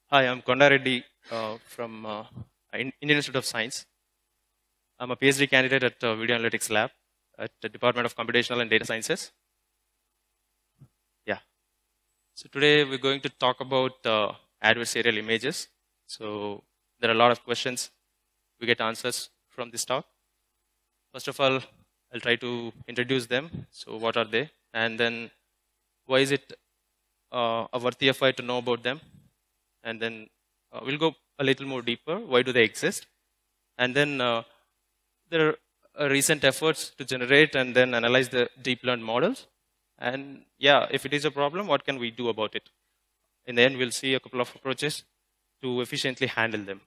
Hi, I'm Konda Reddy from Indian Institute of Science. I'm a PhD candidate at Video Analytics Lab at the Department of Computational and Data Sciences. Yeah. So today we're going to talk about adversarial images. So there are a lot of questions. We get answers from this talk. First of all, I'll try to introduce them. So what are they? And then why is it a worthy effort to know about them? And then we'll go a little more deeper. Why do they exist? And then there are recent efforts to generate and then analyze the deep learned models. And yeah, if it is a problem, what can we do about it? In the end, we'll see a couple of approaches to efficiently handle them.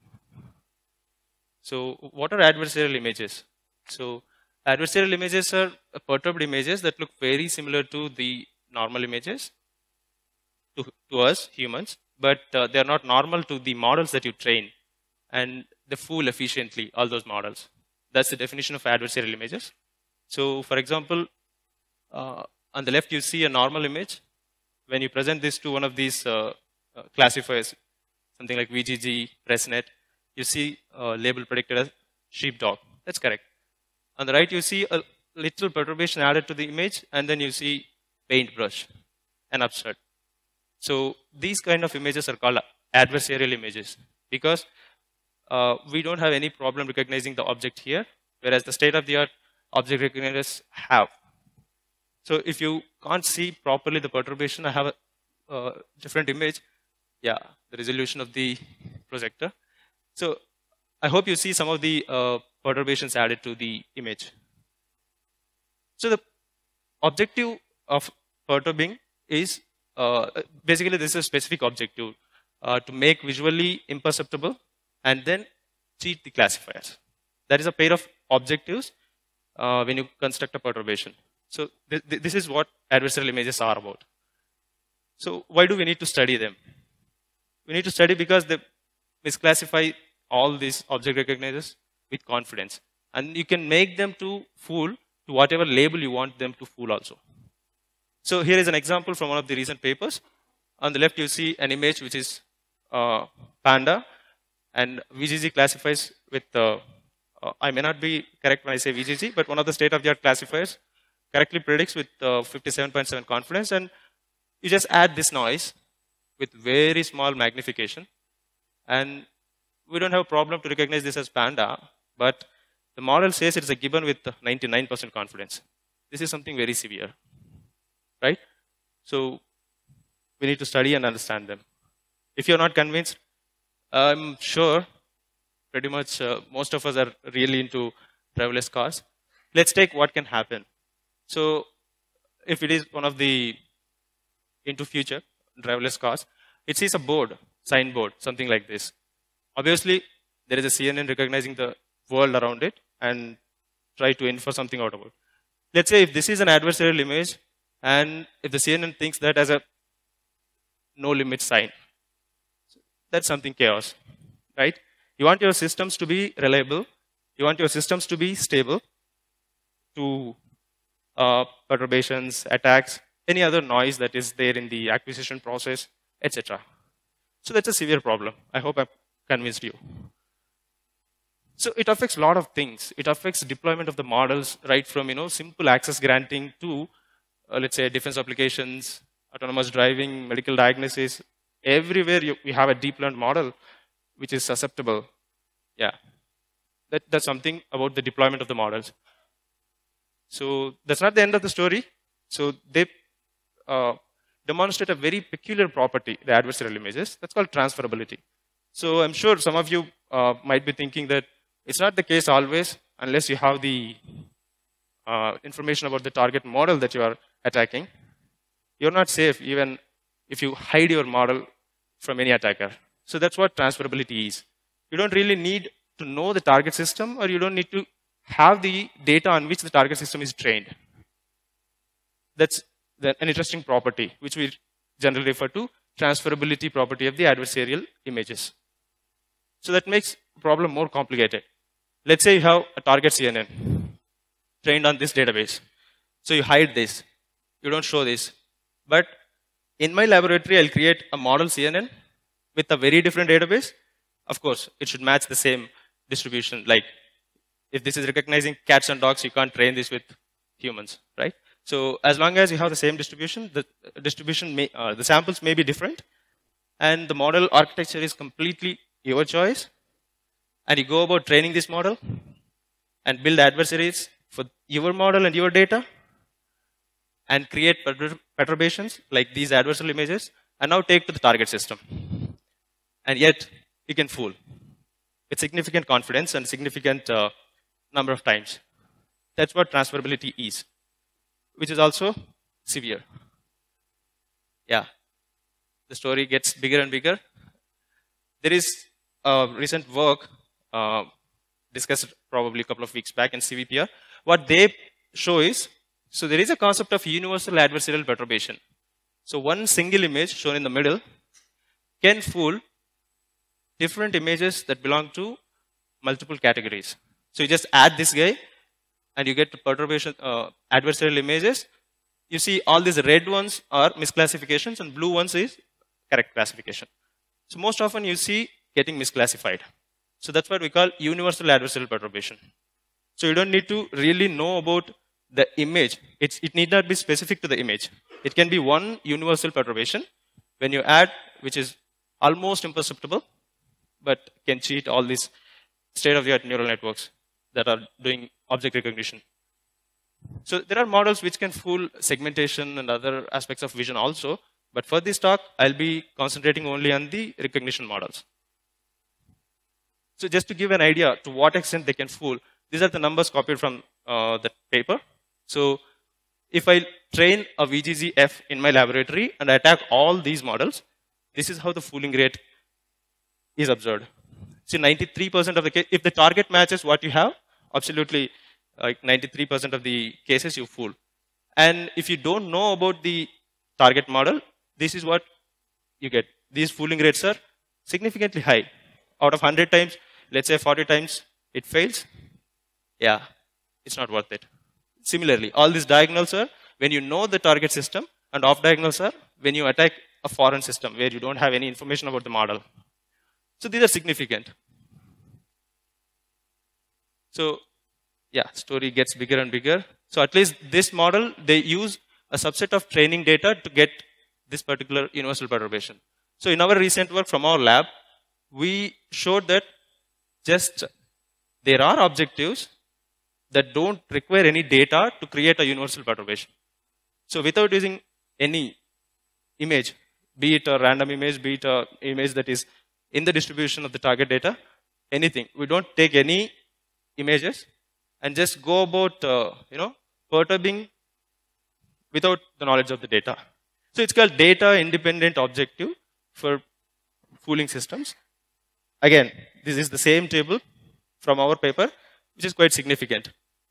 So what are adversarial images? So adversarial images are perturbed images that look very similar to the normal images to us humans, but they are not normal to the models that you train, and they fool efficiently all those models. That's the definition of adversarial images. So for example, on the left you see a normal image. When you present this to one of these classifiers, something like VGG, ResNet, you see a label predicted as sheepdog. That's correct. On the right you see a little perturbation added to the image, and then you see paintbrush and upstart. So these kind of images are called adversarial images because we don't have any problem recognizing the object here, whereas the state-of-the-art object recognizers have. So if you can't see properly the perturbation, I have a different image. Yeah, the resolution of the projector. So I hope you see some of the perturbations added to the image. So the objective of perturbing is basically this is a specific objective to make visually imperceptible and then cheat the classifiers. That is a pair of objectives when you construct a perturbation. So this is what adversarial images are about. So why do we need to study them? We need to study because they misclassify all these object recognizers with confidence. And you can make them to fool to whatever label you want them to fool also. So here is an example from one of the recent papers. On the left, you see an image which is panda, and VGG classifies with, I may not be correct when I say VGG, but one of the state-of-the-art classifiers correctly predicts with 57.7 confidence, and you just add this noise with very small magnification, and we don't have a problem to recognize this as panda, but the model says it's a gibbon with 99% confidence. This is something very severe. Right? So we need to study and understand them. If you're not convinced, I'm sure pretty much most of us are really into driverless cars. Let's take what can happen. So if it is one of the into future driverless cars, it sees a board, signboard, something like this. Obviously, there is a CNN recognizing the world around it and try to infer something out of it. Let's say if this is an adversarial image, and if the CNN thinks that as a no limit sign, that's something chaos, right? You want your systems to be reliable. You want your systems to be stable to perturbations, attacks, any other noise that is there in the acquisition process, etc. So that's a severe problem. I hope I've convinced you. So it affects a lot of things. It affects deployment of the models, right from simple access granting to let's say defense applications, autonomous driving, medical diagnosis. Everywhere we have a deep learned model which is susceptible. Yeah, that's something about the deployment of the models. So that's not the end of the story. So they demonstrate a very peculiar property, the adversarial images. That's called transferability. So I'm sure some of you might be thinking that it's not the case always unless you have the information about the target model that you are attacking. You're not safe even if you hide your model from any attacker. So that's what transferability is. You don't really need to know the target system, or you don't need to have the data on which the target system is trained. That's an interesting property, which we generally refer to transferability property of the adversarial images. So that makes the problem more complicated. Let's say you have a target CNN trained on this database. So you hide this. You don't show this. But in my laboratory, I'll create a model CNN with a very different database, of course, it should match the same distribution. Like if this is recognizing cats and dogs, you can't train this with humans, right? So as long as you have the same distribution, the distribution may, the samples may be different, and the model architecture is completely your choice. And you go about training this model and build adversaries for your model and your data, and create perturbations like these adversarial images, and now take to the target system. And yet, you can fool with significant confidence and significant number of times. That's what transferability is, which is also severe. Yeah, the story gets bigger and bigger. There is recent work discussed probably a couple of weeks back in CVPR. What they show is, so there is a concept of universal adversarial perturbation. So one single image shown in the middle can fool different images that belong to multiple categories. So you just add this guy and you get perturbation adversarial images. You see all these red ones are misclassifications and blue ones is correct classification. So most often you see getting misclassified. So that's what we call universal adversarial perturbation. So you don't need to really know about the image. It need not be specific to the image. It can be one universal perturbation when you add, which is almost imperceptible, but can cheat all these state-of-the-art neural networks that are doing object recognition. So there are models which can fool segmentation and other aspects of vision also. But for this talk, I'll be concentrating only on the recognition models. So just to give an idea to what extent they can fool, these are the numbers copied from the paper. So if I train a VGZF in my laboratory and I attack all these models, this is how the fooling rate is observed. See, 93% of the case, if the target matches what you have, absolutely like 93% of the cases you fool. And if you don't know about the target model, this is what you get. These fooling rates are significantly high. Out of 100 times, let's say 40 times it fails. Yeah, it's not worth it. Similarly, all these diagonals are when you know the target system, and off diagonals are when you attack a foreign system where you don't have any information about the model. So these are significant. So yeah, story gets bigger and bigger. So at least this model, they use a subset of training data to get this particular universal perturbation. So in our recent work from our lab, we showed that just there are objectives that don't require any data to create a universal perturbation. So without using any image, be it a random image, be it an image that is in the distribution of the target data, anything. We don't take any images and just go about perturbing without the knowledge of the data. So it's called data independent objective for fooling systems. Again, this is the same table from our paper, which is quite significant.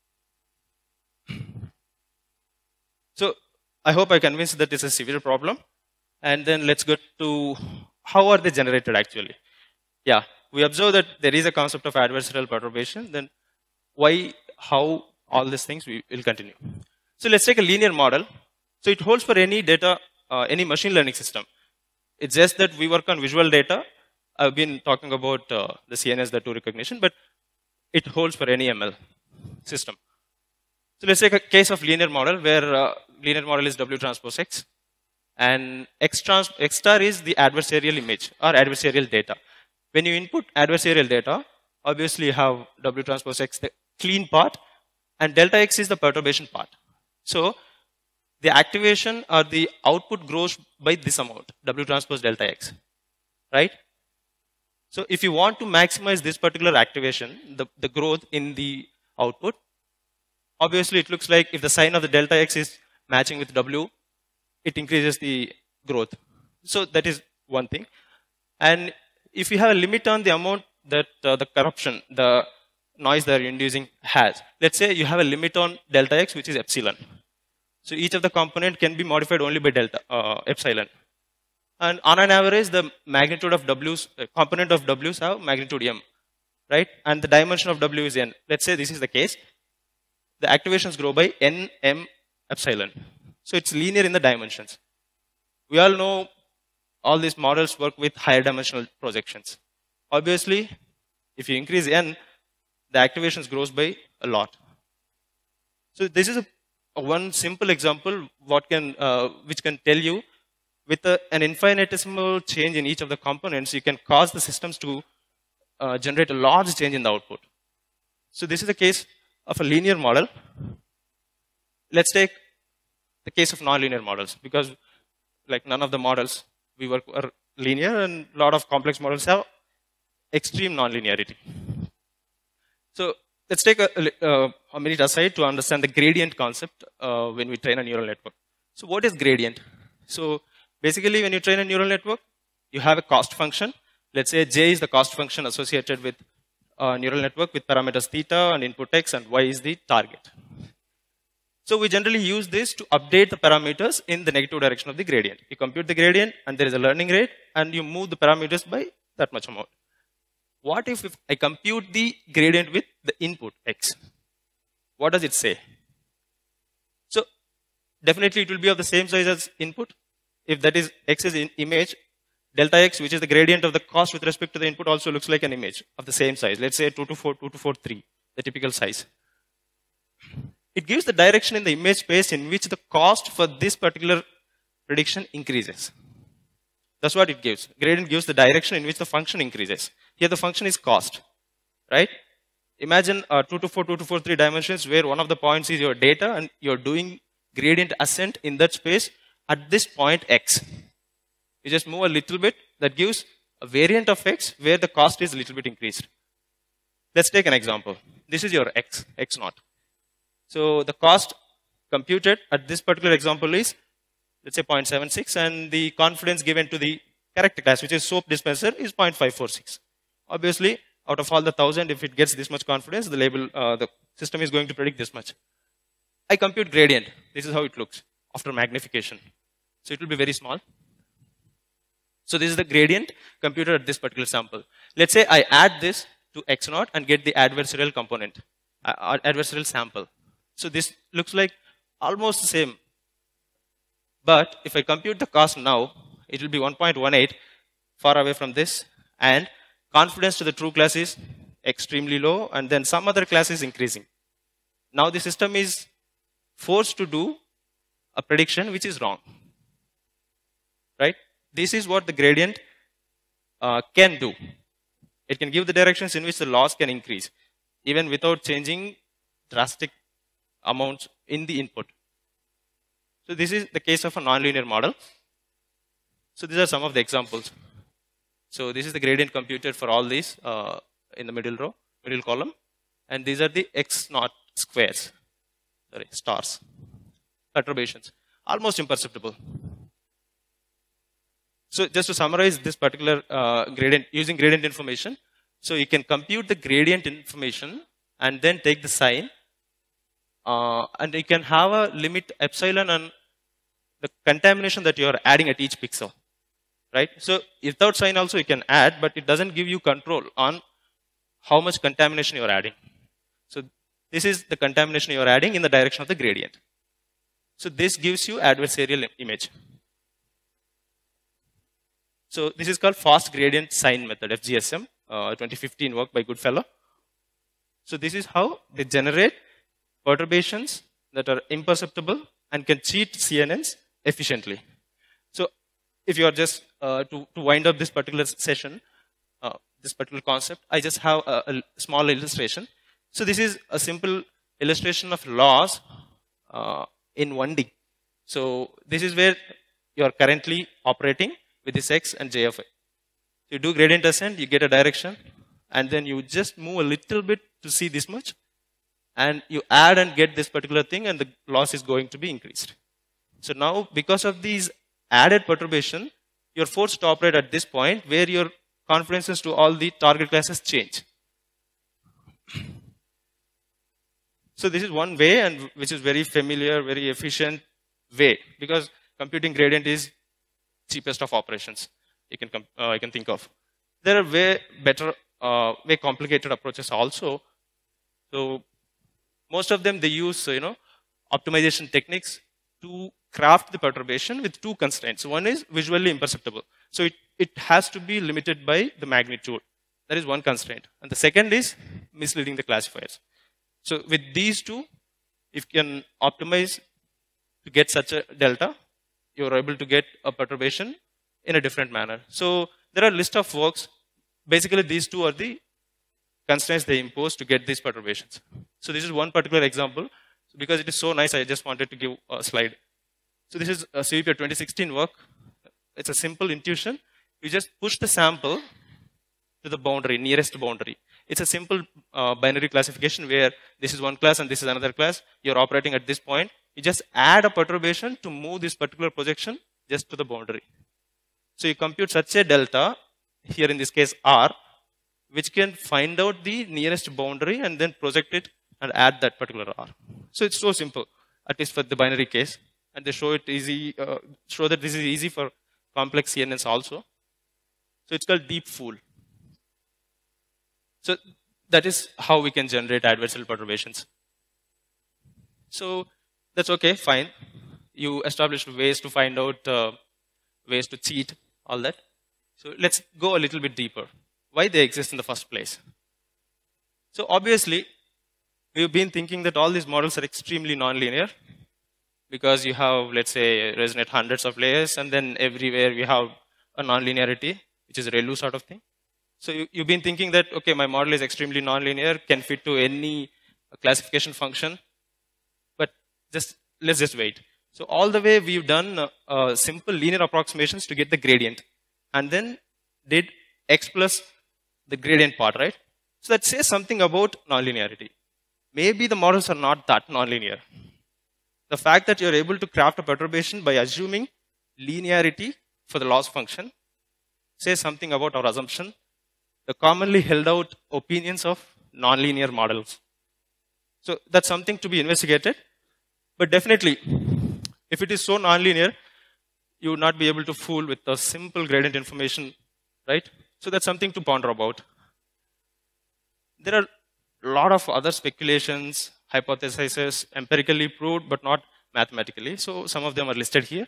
So I hope I convinced that it's a severe problem. And then let's go to how are they generated actually. Yeah, we observe that there is a concept of adversarial perturbation. Then why, how, all these things we will continue. So let's take a linear model. So it holds for any data, any machine learning system. It's just that we work on visual data. I've been talking about the CNS, the two recognition, but it holds for any ML system. So let's take a case of linear model where linear model is W transpose X, and X star is the adversarial image or adversarial data. When you input adversarial data, obviously you have W transpose X, the clean part, and delta X is the perturbation part. So the activation or the output grows by this amount, W transpose delta X, right? So if you want to maximize this particular activation, the growth in the output, obviously it looks like if the sign of the delta X is matching with W, it increases the growth. So that is one thing. And if you have a limit on the amount that the corruption, the noise that you're inducing has, let's say you have a limit on delta X, which is epsilon. So each of the component can be modified only by delta epsilon. And on an average, the magnitude of W's, component of W's have magnitude M, right? And the dimension of W is N. Let's say this is the case. The activations grow by N, M, epsilon. So it's linear in the dimensions. We all know all these models work with higher dimensional projections. Obviously, if you increase n, the activations grows by a lot. So this is a one simple example which can tell you with an infinitesimal change in each of the components, you can cause the systems to generate a large change in the output. So this is a case of a linear model. Let's take the case of nonlinear models, because like none of the models we work are linear, and a lot of complex models have extreme nonlinearity. So let's take a minute aside to understand the gradient concept when we train a neural network. So what is gradient? So basically, when you train a neural network, you have a cost function. Let's say J is the cost function associated with a neural network with parameters theta and input x, and y is the target. So we generally use this to update the parameters in the negative direction of the gradient. You compute the gradient, and there is a learning rate, and you move the parameters by that much amount. What if I compute the gradient with the input x? What does it say? So definitely it will be of the same size as input. If that is x is in image, delta x, which is the gradient of the cost with respect to the input, also looks like an image of the same size. Let's say 2 to 4, 3, the typical size. It gives the direction in the image space in which the cost for this particular prediction increases. That's what it gives. Gradient gives the direction in which the function increases. Here the function is cost, right? Imagine 2 to 4, 3 dimensions where one of the points is your data, and you're doing gradient ascent in that space at this point x. You just move a little bit, that gives a variant of x where the cost is a little bit increased. Let's take an example. This is your x naught. So the cost computed at this particular example is, let's say 0.76, and the confidence given to the character class, which is soap dispenser, is 0.546. Obviously, out of all the 1000, if it gets this much confidence, the system is going to predict this much. I compute gradient. This is how it looks after magnification. So it will be very small. So this is the gradient computed at this particular sample. Let's say I add this to x naught and get the adversarial component, adversarial sample. So this looks like almost the same. But if I compute the cost now, it will be 1.18, far away from this, and confidence to the true class is extremely low, and then some other class is increasing. Now the system is forced to do a prediction which is wrong, right? This is what the gradient can do. It can give the directions in which the loss can increase, even without changing drastic amounts in the input. So this is the case of a nonlinear model. So these are some of the examples. So this is the gradient computed for all these in the middle column. And these are the x naught squares, stars, perturbations, almost imperceptible. So just to summarize this particular gradient, using gradient information, so you can compute the gradient information and then take the sign, and you can have a limit epsilon on the contamination that you are adding at each pixel, right? So without sign also you can add, but it doesn't give you control on how much contamination you are adding. So this is the contamination you are adding in the direction of the gradient. So this gives you adversarial image. So this is called fast gradient sign method, FGSM, 2015 work by Goodfellow. So this is how they generate perturbations that are imperceptible and can cheat CNNs efficiently. So if you are just to wind up this particular session, this particular concept, I just have a small illustration. So this is a simple illustration of laws in 1D. So this is where you are currently operating with this x and j of I. So you do gradient ascent, you get a direction, and then you just move a little bit to see this much, and you add and get this particular thing, and the loss is going to be increased. So now, because of these added perturbation, you're forced to operate at this point where your confidences to all the target classes change. So this is one way, and which is very familiar, very efficient way, because computing gradient is cheapest of operations you can think of. There are way better, way complicated approaches also. So most of them, they use optimization techniques to craft the perturbation with two constraints. One is visually imperceptible. So it has to be limited by the magnitude. That is one constraint. And the second is misleading the classifiers. So with these two, if you can optimize to get such a delta, you're able to get a perturbation in a different manner. So there are a list of works. Basically, these two are the constraints they impose to get these perturbations. So this is one particular example. So because it is so nice, I just wanted to give a slide. So this is a CVP 2016 work. It's a simple intuition. You just push the sample to the boundary, nearest boundary. It's a simple binary classification where this is one class and this is another class. You're operating at this point. You just add a perturbation to move this particular projection just to the boundary. So you compute such a delta, here in this case R, which can find out the nearest boundary and then project it and add that particular R. So it's so simple, at least for the binary case. And they show it easy, show that this is easy for complex CNNs also. So it's called deep fool. So that is how we can generate adversarial perturbations. So that's okay, fine. You established ways to find out, ways to cheat, all that. So let's go a little bit deeper. Why they exist in the first place? So obviously, we've been thinking that all these models are extremely nonlinear because you have, let's say, resonate hundreds of layers, and then everywhere we have a nonlinearity, which is a ReLU sort of thing. So you've been thinking that, okay, my model is extremely nonlinear, can fit to any classification function, but let's just wait. So all the way we've done simple linear approximations to get the gradient, and then did x plus the gradient part, right? So that says something about nonlinearity. Maybe the models are not that nonlinear. The fact that you're able to craft a perturbation by assuming linearity for the loss function says something about our assumption, the commonly held out opinions of nonlinear models. So that's something to be investigated. But definitely, if it is so nonlinear, you would not be able to fool with a simple gradient information, right? So that's something to ponder about. There are a lot of other speculations, hypotheses, empirically proved, but not mathematically. So some of them are listed here.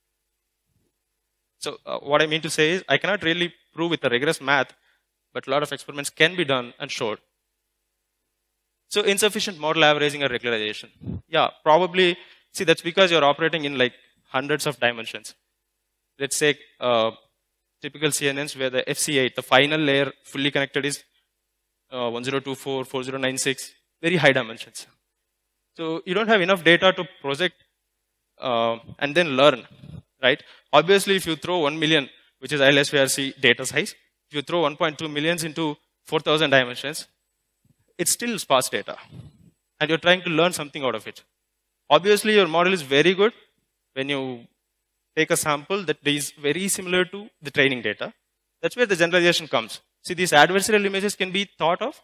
So what I mean to say is, I cannot really prove with a rigorous math, but a lot of experiments can be done and showed. So insufficient model averaging or regularization. Yeah, probably, see, that's because you're operating in like hundreds of dimensions. Let's say typical CNNs where the FC8, the final layer fully connected is 1024, 4096, very high dimensions. So you don't have enough data to project and then learn, right? Obviously, if you throw 1 million, which is ILSVRC data size, if you throw 1.2 millions into 4,000 dimensions, it's still sparse data. And you're trying to learn something out of it. Obviously, your model is very good when you take a sample that is very similar to the training data. That's where the generalization comes. See, these adversarial images can be thought of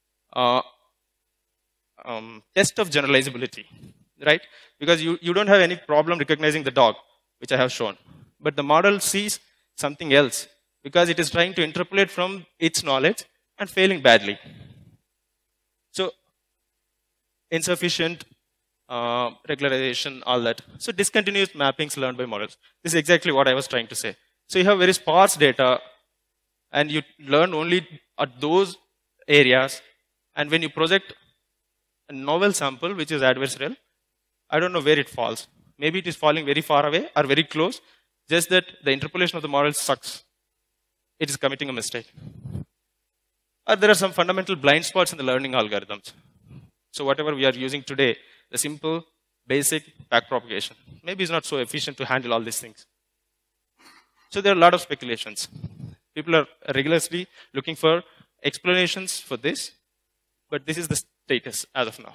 test of generalizability, right? Because you don't have any problem recognizing the dog, which I have shown. But the model sees something else because it is trying to interpolate from its knowledge and failing badly. So insufficient regularization, all that. So discontinuous mappings learned by models. This is exactly what I was trying to say. So you have very sparse data and you learn only at those areas. And when you project a novel sample, which is adversarial, I don't know where it falls. Maybe it is falling very far away or very close, just that the interpolation of the model sucks. It is committing a mistake. Or there are some fundamental blind spots in the learning algorithms. So whatever we are using today, the simple, basic backpropagation, maybe is not so efficient to handle all these things. So there are a lot of speculations. People are rigorously looking for explanations for this, but this is the status as of now.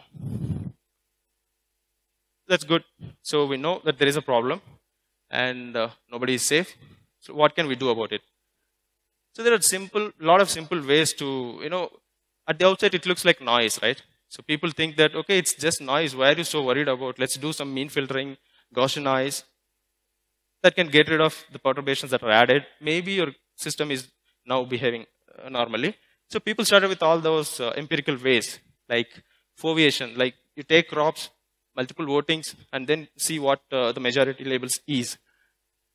That's good. So we know that there is a problem and nobody is safe. So what can we do about it? So there are lot of simple ways to, at the outset it looks like noise, right? So people think that, okay, it's just noise. Why are you so worried about? Let's do some mean filtering, Gaussian noise. That can get rid of the perturbations that are added. Maybe your system is now behaving normally. So people started with all those empirical ways, like foveation, like you take crops, multiple votings, and then see what the majority labels is.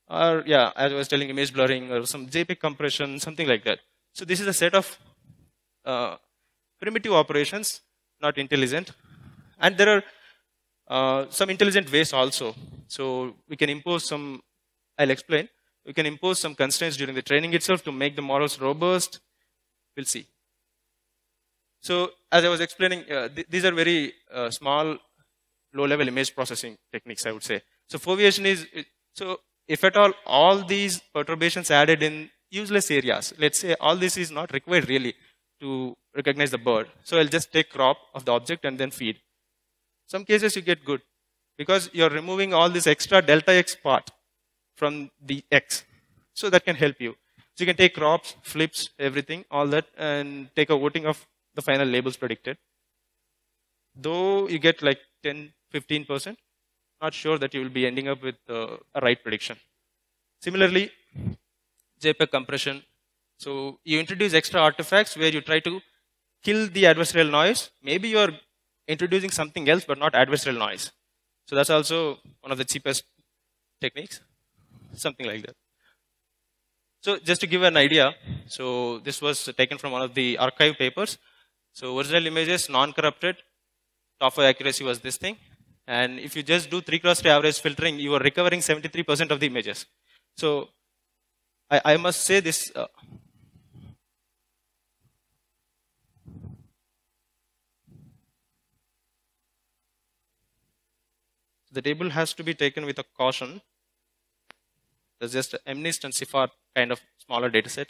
or yeah, as I was telling, image blurring or some JPEG compression, something like that. So this is a set of primitive operations, not intelligent. And there are some intelligent ways also. So we can impose some, I'll explain. We can impose some constraints during the training itself to make the models robust. We'll see. So as I was explaining, these are very small, low-level image processing techniques, I would say. So foveation is, so if at all these perturbations added in useless areas, let's say all this is not required really to recognize the bird. So I'll just take crop of the object and then feed. Some cases you get good because you're removing all this extra delta x part from the x. So that can help you. So you can take crops, flips, everything, all that, and take a voting of the final labels predicted. Though you get like 10, 15%, not sure that you will be ending up with a right prediction. Similarly, JPEG compression. So you introduce extra artifacts where you try to kill the adversarial noise. Maybe you're introducing something else, but not adversarial noise. So that's also one of the cheapest techniques, something like that. So just to give an idea, so this was taken from one of the archive papers. So original images, non-corrupted, top 5 accuracy was this thing. And if you just do 3x3 average filtering, you are recovering 73% of the images. So I must say this. The table has to be taken with a caution. There's just MNIST and CIFAR kind of smaller data set.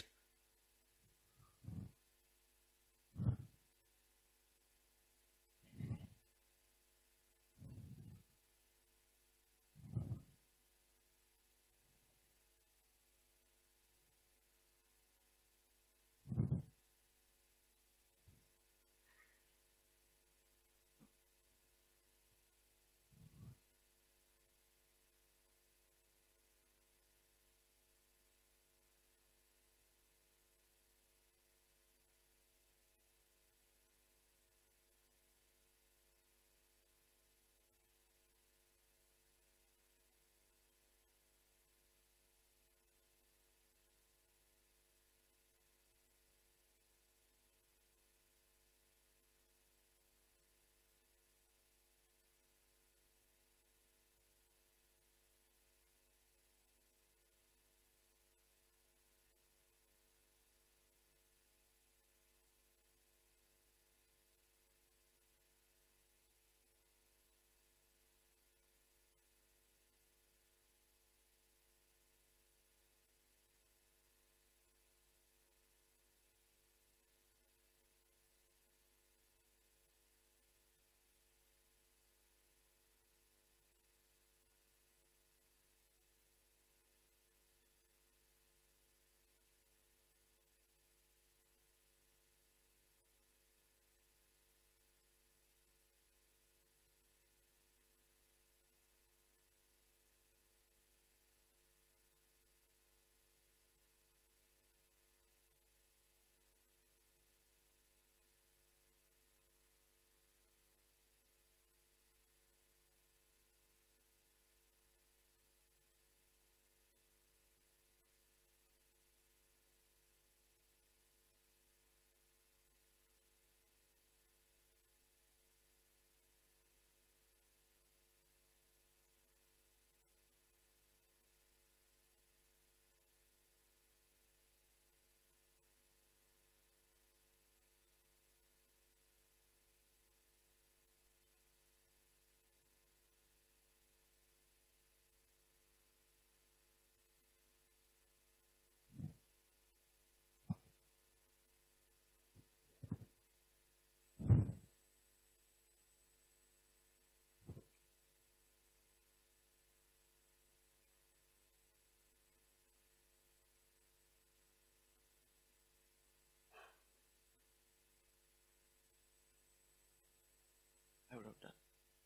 I would have done.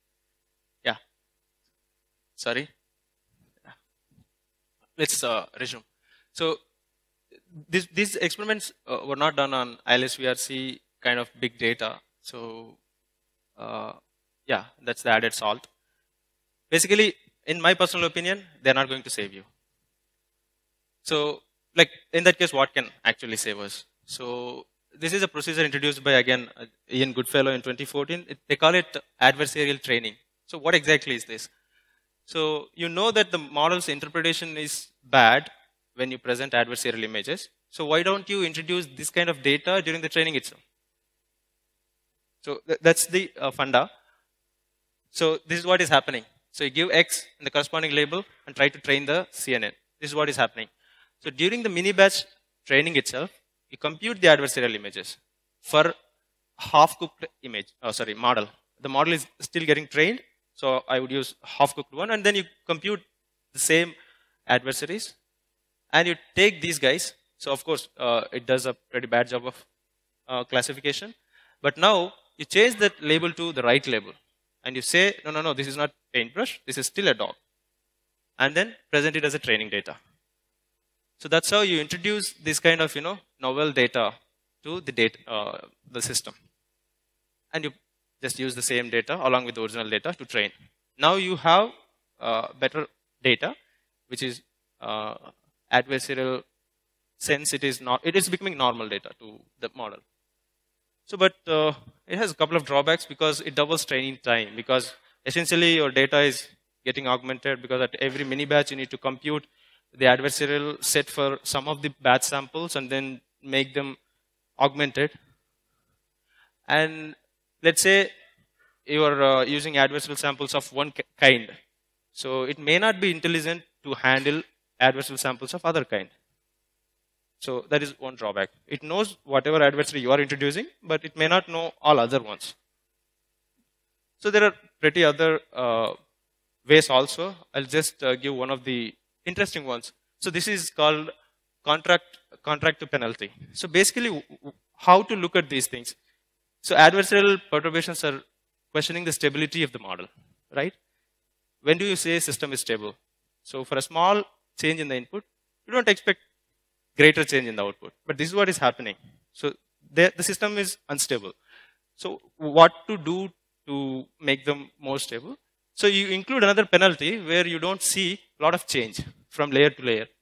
Yeah. Sorry. Yeah. Let's resume. So these experiments were not done on ILSVRC kind of big data. So yeah, that's the added salt. Basically, in my personal opinion, they're not going to save you. So, like in that case, what can actually save us? So, this is a procedure introduced by again Ian Goodfellow in 2014. They call it adversarial training. So, what exactly is this? So, you know that the model's interpretation is bad when you present adversarial images. So, why don't you introduce this kind of data during the training itself? So, that's the funda. So, this is what is happening. So, you give X in the corresponding label and try to train the CNN. This is what is happening. So, during the mini batch training itself, you compute the adversarial images for half cooked image, model. The model is still getting trained. So, I would use half cooked one, and then you compute the same adversaries and you take these guys. So, of course, it does a pretty bad job of classification. But now you change that label to the right label and you say, no, no, no, this is not paintbrush, this is still a dog. And then present it as a training data. So that's how you introduce this kind of novel data to the system, and you just use the same data along with the original data to train. Now you have better data, which is adversarial sense. It is becoming normal data to the model. So, but it has a couple of drawbacks because it doubles training time. Because essentially your data is getting augmented because at every mini batch you need to compute the adversarial set for some of the batch samples and then make them augmented. And let's say you are using adversarial samples of one kind. So it may not be intelligent to handle adversarial samples of other kind. So that is one drawback. It knows whatever adversary you are introducing, but it may not know all other ones. So there are pretty other ways also. I'll just give one of the interesting ones. So this is called contract to penalty. So basically, how to look at these things. So adversarial perturbations are questioning the stability of the model, right? When do you say system is stable? So for a small change in the input, you don't expect greater change in the output. But this is what is happening. So the system is unstable. So what to do to make them more stable? So you include another penalty where you don't see a lot of change from layer to layer.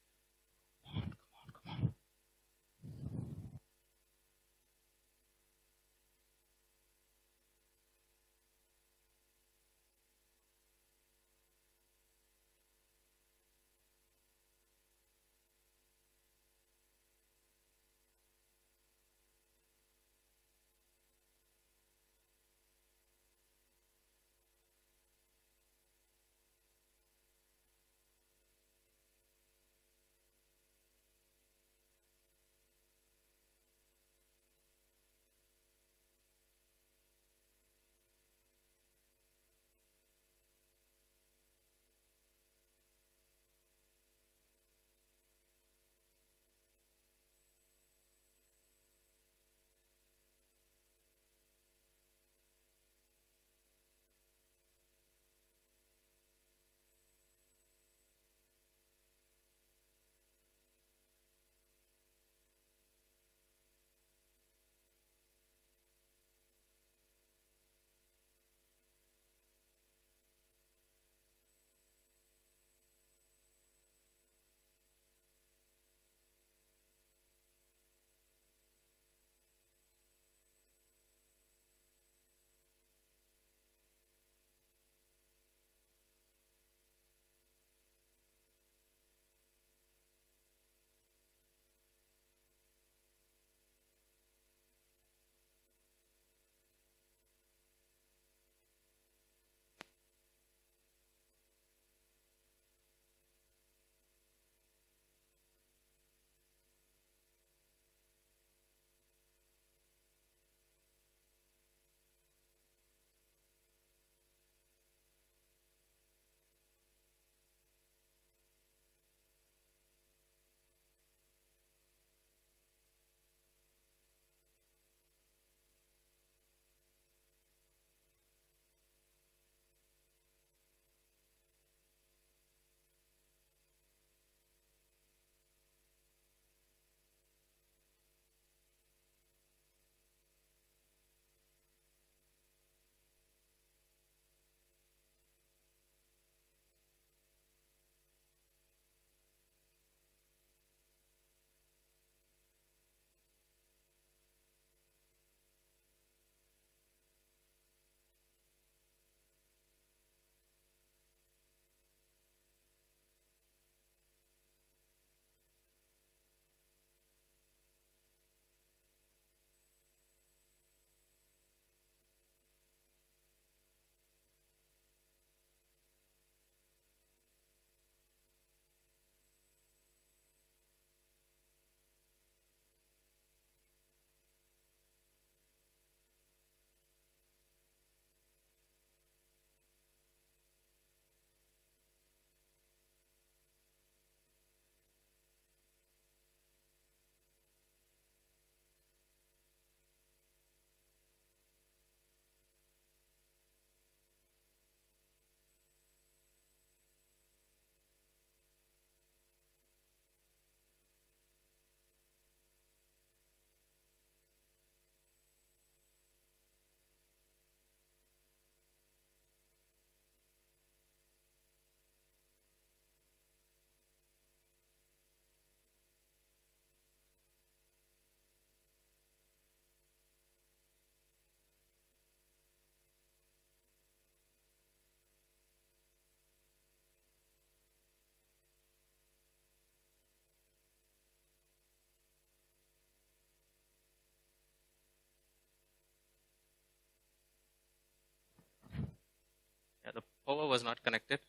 power was not connected.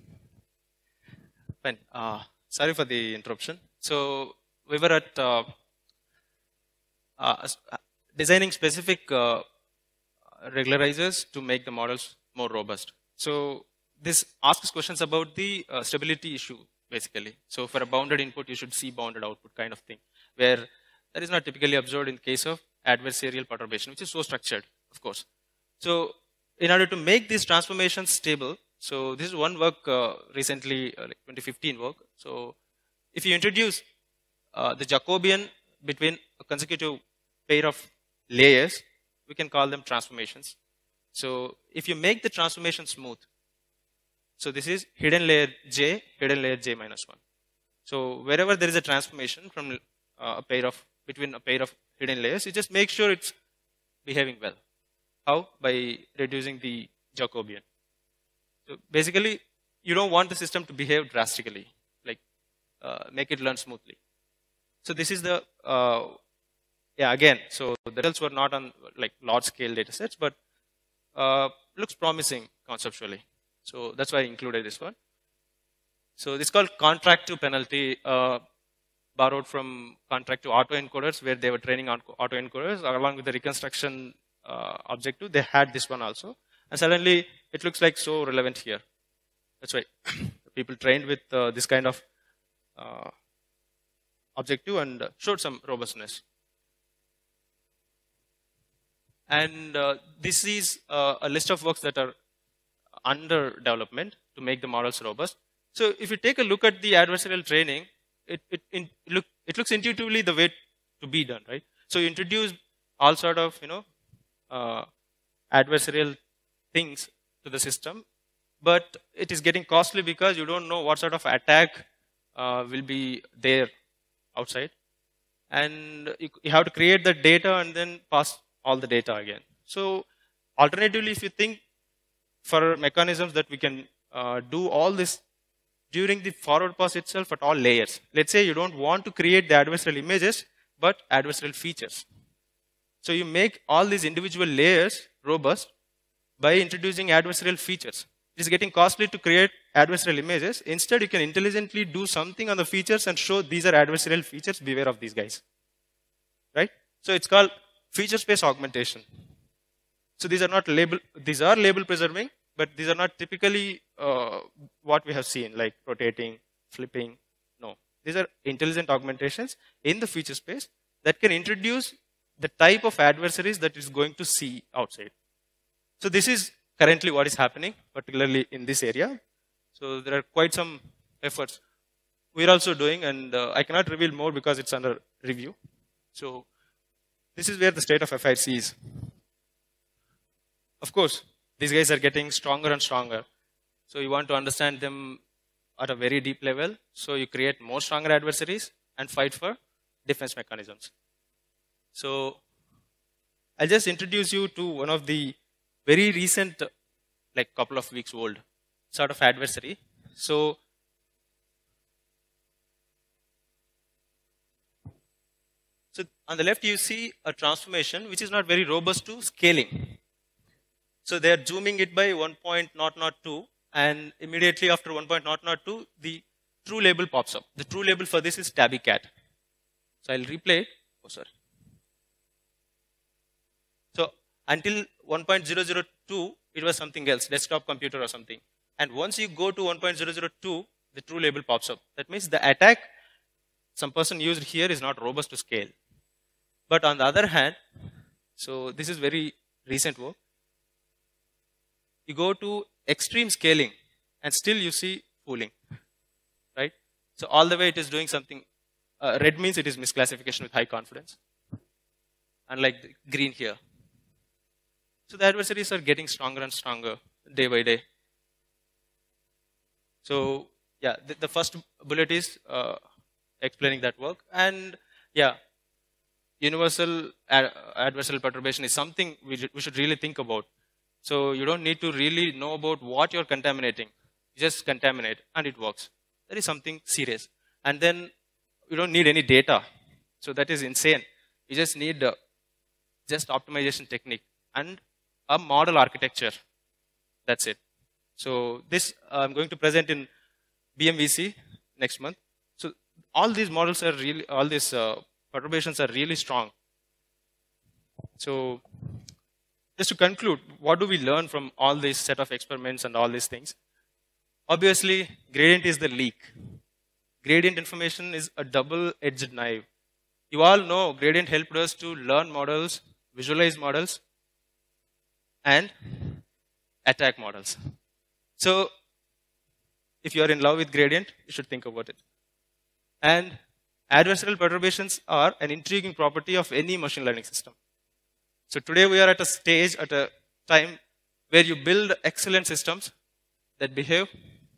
Fine. Sorry for the interruption. So we were at designing specific regularizers to make the models more robust. So this asks questions about the stability issue, basically. So for a bounded input, you should see bounded output kind of thing, where that is not typically observed in case of adversarial perturbation, which is so structured, of course. So in order to make these transformations stable, so this is one work recently, like 2015 work. So if you introduce the Jacobian between a consecutive pair of layers, we can call them transformations. So if you make the transformation smooth, so this is hidden layer J minus 1. So wherever there is a transformation from between a pair of hidden layers, you just make sure it's behaving well. How? By reducing the Jacobian. So basically, you don't want the system to behave drastically, like make it learn smoothly. So this is the again. So the results were not on like large scale data sets, but looks promising conceptually. So that's why I included this one. So this is called contract to penalty, borrowed from contract to autoencoders, where they were training on autoencoders along with the reconstruction objective. They had this one also, and suddenly it looks like so relevant here. That's why people trained with this kind of objective and showed some robustness. And this is a list of works that are under development to make the models robust. So if you take a look at the adversarial training, it looks intuitively the way to be done, right? So you introduce all sort of adversarial things to the system, but it is getting costly because you don't know what sort of attack will be there outside, and you have to create the data and then pass all the data again. So alternatively, if you think for mechanisms that we can do all this during the forward pass itself at all layers. Let's say you don't want to create the adversarial images, but adversarial features. So you make all these individual layers robust by introducing adversarial features. It is getting costly to create adversarial images. Instead, you can intelligently do something on the features and show these are adversarial features, beware of these guys. Right? So it's called feature space augmentation. So these are not label, these are label preserving, but these are not typically what we have seen, like rotating, flipping. No, these are intelligent augmentations in the feature space that can introduce the type of adversaries that is going to see outside. So this is currently what is happening, particularly in this area. So there are quite some efforts we're also doing, and I cannot reveal more because it's under review. So this is where the state of affairs is. Of course, these guys are getting stronger and stronger. So you want to understand them at a very deep level. So you create more stronger adversaries and fight for defense mechanisms. So I'll just introduce you to one of the very recent, like couple of weeks old, sort of adversary. So on the left, you see a transformation which is not very robust to scaling. So they are zooming it by 1.002, and immediately after 1.002, the true label pops up. The true label for this is tabby cat. So I'll replay it. Oh, sorry. So until 1.002, it was something else, desktop computer or something. And once you go to 1.002, the true label pops up. That means the attack some person used here is not robust to scale. But on the other hand, so this is very recent work. You go to extreme scaling and still you see fooling, right? So all the way it is doing something. Red means it is misclassification with high confidence, unlike the green here. So the adversaries are getting stronger and stronger day by day. So yeah, the first bullet is explaining that work. And yeah, universal adversarial perturbation is something we should really think about. So you don't need to really know about what you're contaminating. You just contaminate and it works. That is something serious. And then you don't need any data. So that is insane. You just need just optimization technique and a model architecture. That's it. So this I'm going to present in BMVC next month. So all these models are really, all these perturbations are really strong. So just to conclude, what do we learn from all these set of experiments and all these things? Obviously, gradient is the leak. Gradient information is a double-edged knife. You all know gradient helped us to learn models, visualize models, and attack models. So if you are in love with gradient, you should think about it. And adversarial perturbations are an intriguing property of any machine learning system. So today we are at a stage, at a time where you build excellent systems that behave,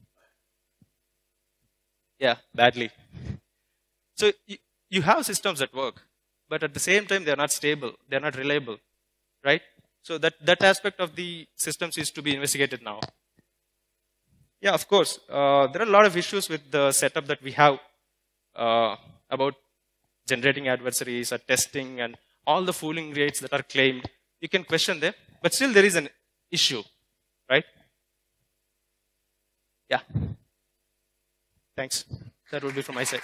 badly. So you have systems that work, but at the same time they are not stable, they are not reliable, right? So that aspect of the systems is to be investigated now. Yeah, of course, there are a lot of issues with the setup that we have about generating adversaries or testing and all the fooling rates that are claimed. You can question them, but still there is an issue, right? Yeah. Thanks. That would be from my side.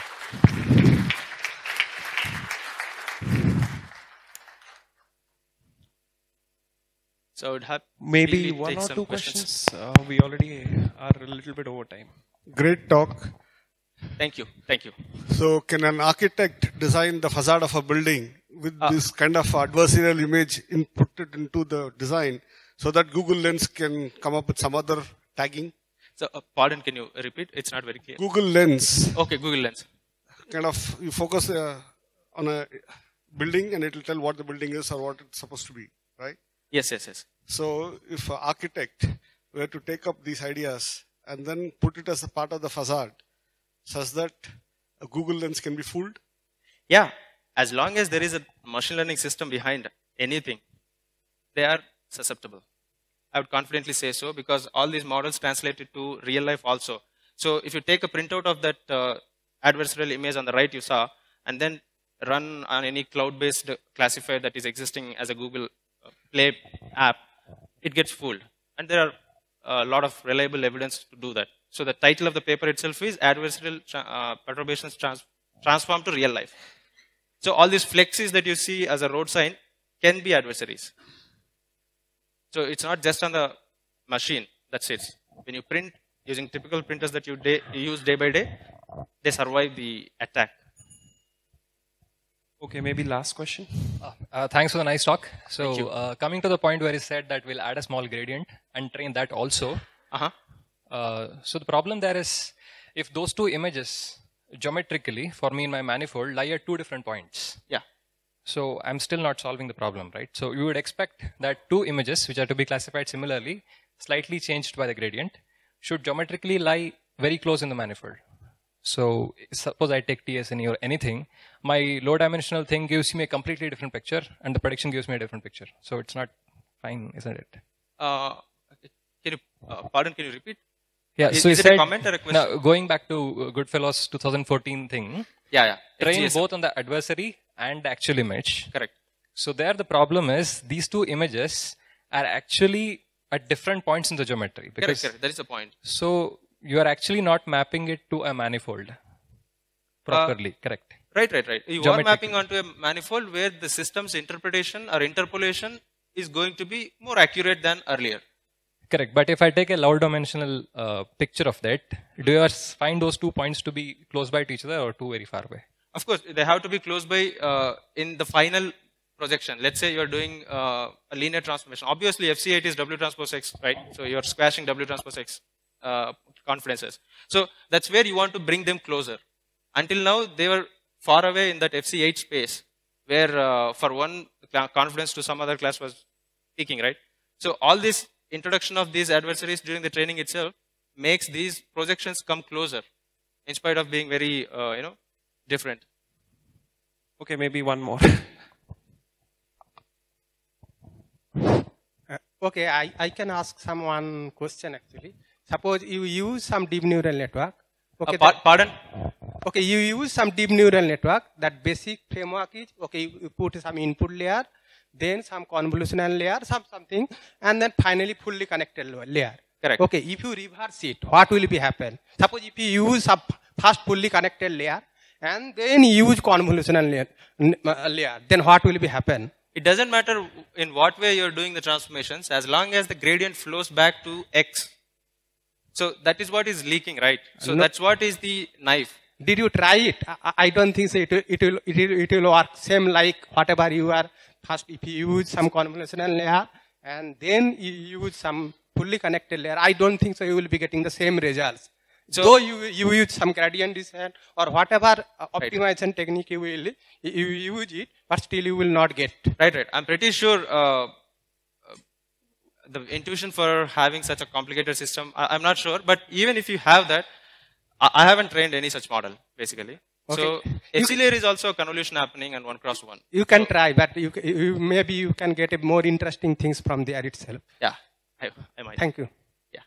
So I would have maybe one or two questions. We already are a little bit over time. Great talk. Thank you. Thank you. So can an architect design the facade of a building with this kind of adversarial image inputted into the design so that Google Lens can come up with some other tagging? So pardon, can you repeat? It's not very clear. Google Lens. Okay, Google Lens. Kind of you focus on a building and it will tell what the building is or what it's supposed to be, right? Yes, yes, yes. So if an architect were to take up these ideas and then put it as a part of the facade, such that a Google Lens can be fooled? Yeah, as long as there is a machine learning system behind anything, they are susceptible. I would confidently say so because all these models translated to real life also. So if you take a printout of that adversarial image on the right you saw, and then run on any cloud-based classifier that is existing as a Google Play app, it gets fooled. And there are a lot of reliable evidence to do that. So the title of the paper itself is Adversarial Perturbations Transformed to Real Life. So all these flexes that you see as a road sign can be adversaries. So it's not just on the machine, that's it. When you print using typical printers that you use day by day, they survive the attack. Okay, maybe last question. Thanks for the nice talk. So coming to the point where you said that we'll add a small gradient and train that also. So the problem there is if those two images geometrically for me in my manifold lie at two different points. Yeah. So I'm still not solving the problem, right? So you would expect that two images which are to be classified similarly, slightly changed by the gradient, should geometrically lie very close in the manifold. So suppose I take TSNE or anything, my low dimensional thing gives me a completely different picture and the prediction gives me a different picture. So it's not fine, isn't it? Pardon, can you repeat? Yeah, so is you it said, a comment or a question? now going back to Goodfellow's 2014 thing, train FGS. both on the adversary and the actual image. Correct. So there the problem is these two images are actually at different points in the geometry. Because Correct. That is the point. So you are actually not mapping it to a manifold properly, correct? Right. You are mapping onto a manifold where the system's interpretation or interpolation is going to be more accurate than earlier. Correct, but if I take a low dimensional picture of that, do you find those 2 points to be close by to each other or too very far away? Of course, they have to be close by in the final projection. Let's say you're doing a linear transformation. Obviously, FC8 is W transpose X, right? So you're squashing W transpose X confidences. So that's where you want to bring them closer. Until now, they were far away in that FC8 space, where for one confidence to some other class was peaking, right? So all this introduction of these adversaries during the training itself makes these projections come closer, in spite of being very, different. Okay, maybe one more. Okay, I can ask someone question actually. Suppose you use some deep neural network. Okay, Pardon? Okay, you use some deep neural network. That basic framework is, okay, you put some input layer, then some convolutional layer, something, and then finally fully connected layer. Correct. Okay, if you reverse it, what will be happen? Suppose if you use a first fully connected layer and then use convolutional layer, then what will be happen? It doesn't matter in what way you're doing the transformations, as long as the gradient flows back to X. So that is what is leaking, right? So No. that's what is the knife. Did you try it? I don't think so. It will work same like whatever you are first. If you use some convolutional layer and then you use some fully connected layer, I don't think so. You will be getting the same results. So- Though you use some gradient descent or whatever optimization technique you use it, but still you will not get. Right. I'm pretty sure the intuition for having such a complicated system, I'm not sure, but even if you have that, I haven't trained any such model, basically. Okay. So FC layer is also a convolution happening and 1x1. You can try, but maybe you can get a more interesting things from there itself. Yeah, I might. Thank you. Yeah.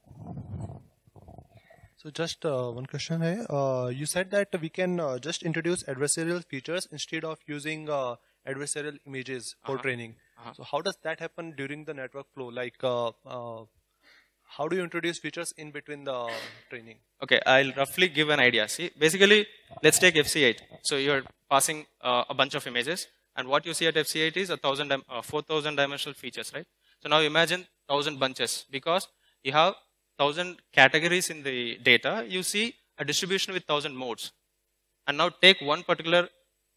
So just one question here. You said that we can just introduce adversarial features instead of using adversarial images for training. So how does that happen during the network flow? Like how do you introduce features in between the training? Okay, I'll roughly give an idea. See, basically, let's take FC8. So you're passing a bunch of images, and what you see at FC8 is 4,000 dimensional features, right? So now imagine 1,000 bunches, because you have 1,000 categories in the data. You see a distribution with 1,000 modes, and now take one particular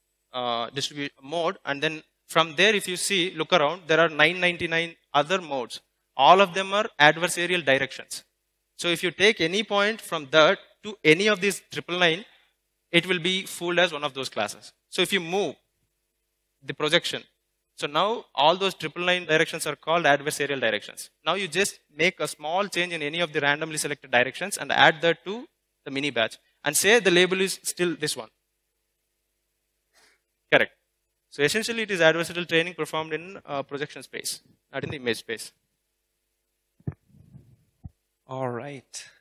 mode, and then from there, if you see, look around, there are 999 other modes. All of them are adversarial directions. So if you take any point from that to any of these 999, it will be fooled as one of those classes. So if you move the projection, so now all those 999 directions are called adversarial directions. Now you just make a small change in any of the randomly selected directions and add that to the mini batch and say the label is still this one. Correct. So essentially it is adversarial training performed in projection space, not in the image space. All right.